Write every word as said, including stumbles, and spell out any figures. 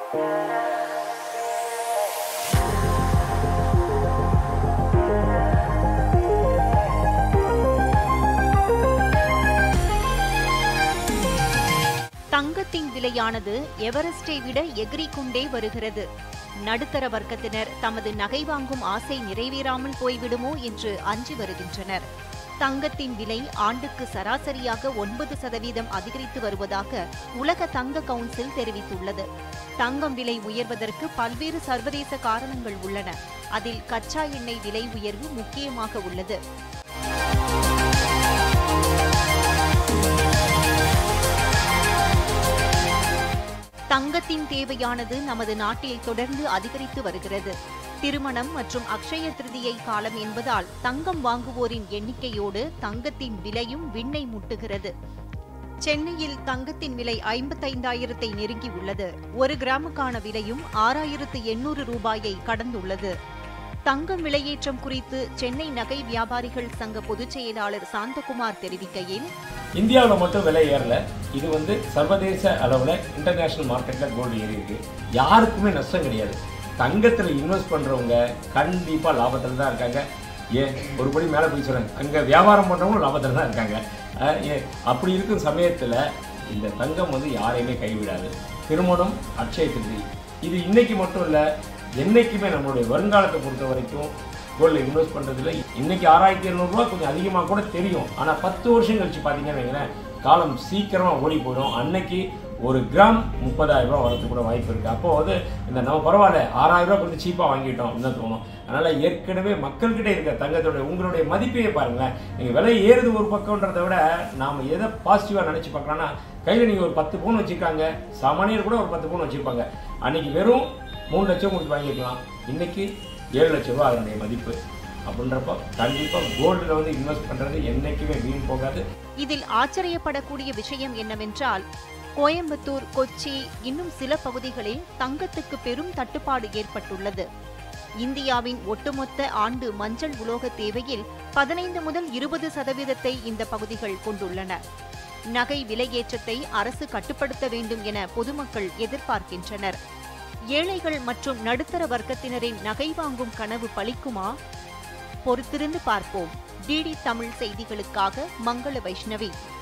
தங்கத்தின் விலையானது எவரெஸ்டை விட எகிரிக்கொண்டே வருகிறது. நடுத்தர வர்க்கத்தினர் தமது நகை வாங்கும் ஆசை நிறைவேறாமல் போய்விடுமோ என்று அஞ்சி வருகின்றனர். தங்கத்தின் விலை ஆண்டுக்கு சராசரியாக ஒன்பது சதவீதம் அதிகரித்து வருவதாக உலக தங்க கவுன்சில் தெரிவித்துள்ளது. தங்கம் விலை உயர்வதற்கு பல்வேறு சர்வதேச காரணங்கள் உள்ளன. அதில் கச்சா எண்ணெய் விலை உயர்வு முக்கியமாக உள்ளது. தங்கத்தின் தேவையானது நமது நாட்டில் தொடர்ந்து அதிகரித்து வருகிறது. திருமணம் மற்றும் அக்ஷய திருதியை காலம் என்பதால் தங்கம் வாங்குவோரின் எண்ணிக்கையோடு தங்கத்தின் விலையும் விண்ணை முட்டுகிறது. சென்னையில் தங்கத்தின் விலை ஐம்பத்தைந்தாயிரத்தை நெருங்கி உள்ளது. ஒரு கிராமுக்கான விலையும் ஆறாயிரத்து எண்ணூறு ரூபாயை கடந்துள்ளது. தங்கம் விலையேற்றம் குறித்து சென்னை நகை வியாபாரிகள் சங்க பொதுச் செயலாளர் சாந்தகுமார் தெரிவிக்கையில், இந்தியாவில் மட்டும் விலை ஏறல, இது வந்து சர்வதேச அளவில் இன்டர்நேஷனல் மார்க்கெட்டில் கோல்டு ஏறி இருக்கு. யாருக்குமே நஷ்டம் கிடையாது. தங்கத்தில் இன்வெஸ்ட் பண்ணுறவங்க கண்டிப்பாக லாபத்தில் தான் இருக்காங்க. ஏன் ஒரு படி மேலே போய் சொல்கிறாங்க, அங்கே வியாபாரம் பண்ணுறவங்களும் லாபத்தில் தான் இருக்காங்க. ஏன் அப்படி இருக்கும் சமயத்தில் இந்த தங்கம் வந்து யாரையுமே கைவிடாது. திருமணம், அக்ஷய திருதி, இது இன்னைக்கு மட்டும் இல்லை, என்னைக்குமே நம்மளுடைய வருங்காலத்தை பொறுத்த வரைக்கும் கோல்டில் இன்வெஸ்ட் பண்ணுறதுல இன்னைக்கு ஆறாயிரத்தி எழுநூறுவா கொஞ்சம் அதிகமாக கூட தெரியும். ஆனால் பத்து வருஷம் கழிச்சு பார்த்தீங்கன்னு வைங்களேன், காலம் சீக்கிரமாக ஓடி போயிடும். அன்னைக்கு ஒரு கிராம் முப்பதாயிரம் ரூபா வரதுக்கு கூட வாய்ப்பு இருக்குது. அப்போ வந்து இந்த நம்ம பரவாயில்ல ஆறாயிரம் ரூபா கொஞ்சம் சீப்பாக வாங்கிட்டோம் அப்படின்னு தோணும். அதனால் ஏற்கனவே மக்கள்கிட்ட இருக்க தங்கத்தோடைய உங்களுடைய மதிப்பையே பாருங்களேன். நீங்கள் விலை ஏறுது ஒரு பக்கம்ன்றதை விட நாம் எதை பாசிட்டிவாக நினச்சி பார்க்கலான்னா, கையில் நீங்கள் ஒரு பத்து பவுன் வச்சுருக்காங்க, சாமானியர் கூட ஒரு பத்து பவுன் வச்சுருப்பாங்க. அன்றைக்கி வெறும் மூணு லட்சம் கொடுத்து வாங்கிக்கலாம், இன்றைக்கி ஏழு லட்ச ரூபா அதனுடைய மதிப்பு. அப்படின்றப்போ கண்டிப்பாக கோல்டில் வந்து இன்வெஸ்ட் பண்ணுறது என்றைக்குமே வீண் போகாது. இதில் ஆச்சரியப்படக்கூடிய விஷயம் என்னவென்றால், கோயம்புத்தூர், கொச்சி இன்னும் சில பகுதிகளில் தங்கத்துக்கு பெரும் தட்டுப்பாடு ஏற்பட்டுள்ளது. இந்தியாவின் ஒட்டுமொத்த ஆண்டு மஞ்சள் உலோக தேவையில் பதினைந்து முதல் இருபது சதவீதத்தை இந்த பகுதிகள் கொண்டுள்ளன. நகை விலையேற்றத்தை அரசு கட்டுப்படுத்த வேண்டும் என பொதுமக்கள் எதிர்பார்க்கின்றனர். ஏழைகள் மற்றும் நடுத்தர வர்க்கத்தினரின் நகை வாங்கும் கனவு பலிக்குமா? பொறுத்திருந்து பார்ப்போம். டிடி தமிழ் செய்திகளுக்காக மங்கள வைஷ்ணவி.